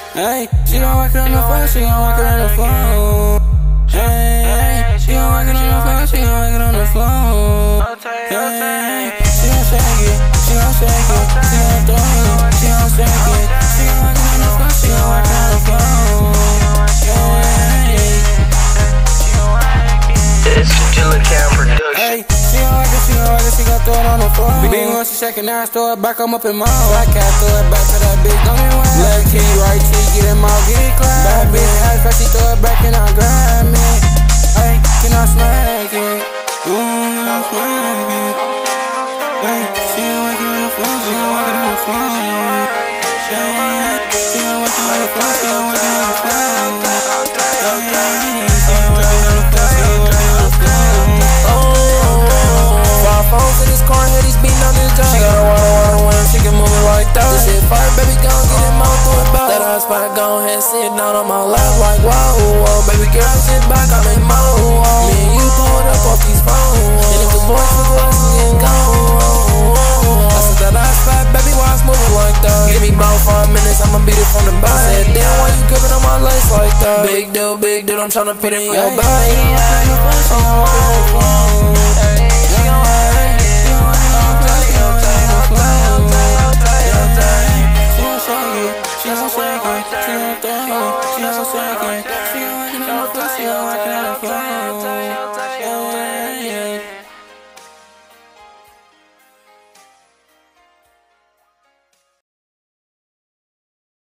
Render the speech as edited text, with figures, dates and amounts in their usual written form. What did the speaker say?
Hey, she gon' work it on the floor, she gon' work it on the floor. Hey, she gon' work it on the floor, she gon' work it on the floor. Hey, she gon' shake it, she gon' shake it, she gon' throw it, she gon' shake it, she gon' work it on the floor, she gon' work it on the floor. It's Gillaspikelee production. Hey, she gon' work it, she gon' throw it on the floor. Big one, she shaking, now I throw it back, I'm up in my own. I can't throw it back to that bitch, don't even worry. Left key, right key, get him out, get it clapped. Bad bitch, ass fast, she throw it back and I grab me. Hey, can I smack it? I smack it. Hey, she gon' work it on the floor, she gon' work it on the floor. She gon' work it on the floor, she gon' work it on the floor. Phones in his car, head he's beating on his job. She got a water when she can move it like that. This shit fire, baby, gon' get him out through it back. That hot spot, gon' head sitting down on my lap like whoa, whoa. Baby girl, sit back, I make mo. Me and you pulled up off these phones. And if the boys took us, we can go. I said that hot spot, baby, why it's moving like that? Give me about 5 minutes, I'ma beat it from the back. I said, damn, why you gripping on my lace like that? Big deal, I'm tryna put it in your bag.